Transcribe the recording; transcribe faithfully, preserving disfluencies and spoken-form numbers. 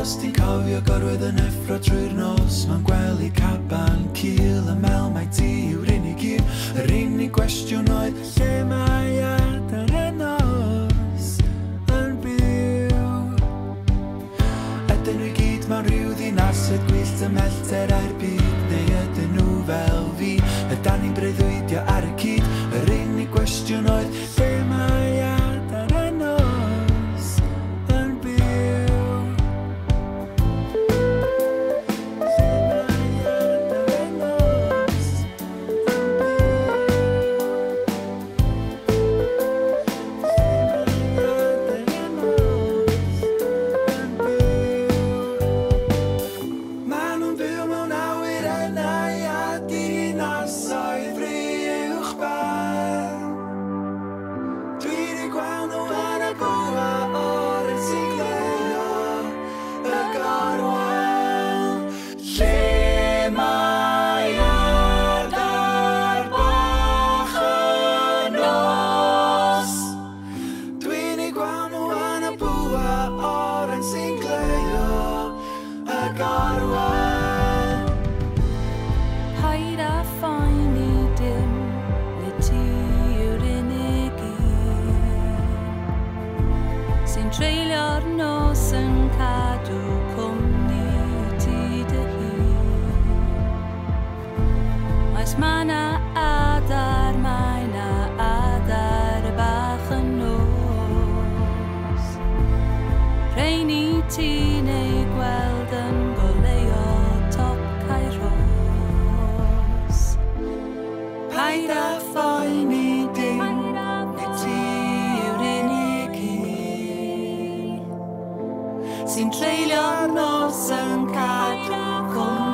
Os ti'n cofio gorwedd yn effro trwy'r nos, mewn gwely caban cil y mel mai ti yw'r unig un. Yr unig gwestiwn oedd lle mae adar y nos yn byw. Ydyn nhw gyd mewn rhyw ddinasoedd gwyllt ymhellter â'r byd, neu ydyn nhw fel fi? Ydan ni'n breuddwydio ar y cyd? Yr unig gwestiwn oedd lle mae adar y nos yn byw. Paid â phoeni dim, neu ti yw'r unig un sy'n treulio'r nos yn cadw cwmni ti dy hun. Oes ma' 'na adar, mae 'na adar bach yn nos. Rheini ti neu gweld yn goleuo top Kairos. Paid â phoeni dim, neu ti yw'r unig un sy'n treulio'r nos yn cadw cwmni